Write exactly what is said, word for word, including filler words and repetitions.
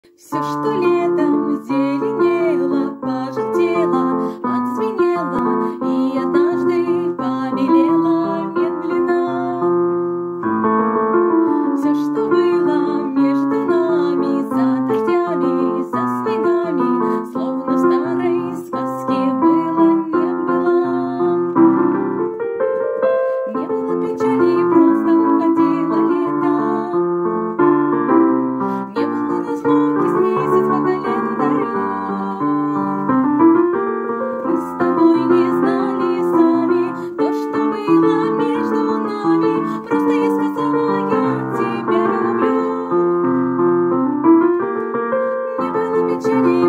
Все, что летом зеленело, пожелтело, отзвенело, и однажды побелело медленно. Все, что было между нами, за дождями, за снегами, словно в старой сказке было, не было. Не было печали, просто уходило лето. Не было разлуки с месяц по календарю. Мы с тобой не знали сами то, что было между нами. Просто я сказала, я тебя люблю. Не было печали.